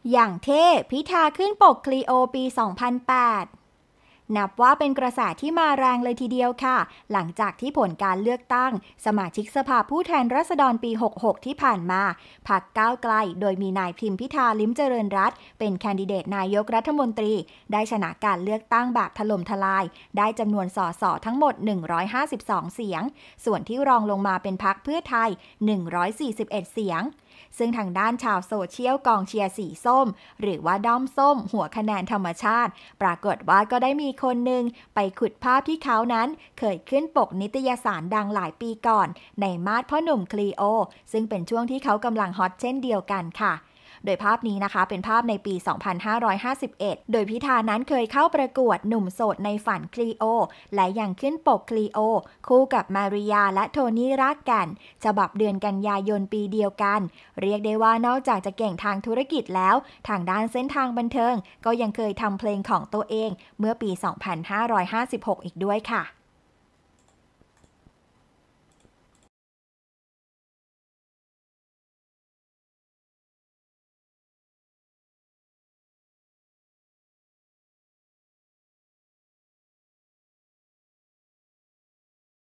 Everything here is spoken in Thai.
อย่างเท่พิธาขึ้นปกคลีโอปี 2008 นับว่าเป็นกระแสที่มาแรงเลยทีเดียวค่ะหลังจากที่ผลการเลือกตั้งสมาชิกสภาผู้แทนราษฎรปี 66 ที่ผ่านมาพรรคก้าวไกลโดยมีนายพิมพิธาลิ้มเจริญรัตน์เป็นแคนดิเดตนายกรัฐมนตรีได้ชนะการเลือกตั้งแบบถล่มทลายได้จำนวนสสทั้งหมด 152 เสียงส่วนที่รองลงมาเป็นพรรคเพื่อไทย 141 เสียงซึ่งทางด้านชาวโซเชียลกองเชียร์สีส้มหรือว่าด้อมส้มหัวคะแนนธรรมชาติปรากฏว่าก็ได้มีคนหนึ่งไปขุดภาพที่เขานั้นเคยขึ้นปกนิตยสารดังหลายปีก่อนในมาดพ่อหนุ่มคลีโอซึ่งเป็นช่วงที่เขากำลังฮอตเช่นเดียวกันค่ะโดยภาพนี้นะคะเป็นภาพในปี 2551 โดยพิธานั้นเคยเข้าประกวดหนุ่มโสดในฝันคลีโอและยังขึ้นปกคลีโอคู่กับมาริยาและโทนี่รากแก่นฉบับเดือนกันยายนปีเดียวกันเรียกได้ว่านอกจากจะเก่งทางธุรกิจแล้วทางด้านเส้นทางบันเทิงก็ยังเคยทำเพลงของตัวเองเมื่อปี 2556 อีกด้วยค่ะ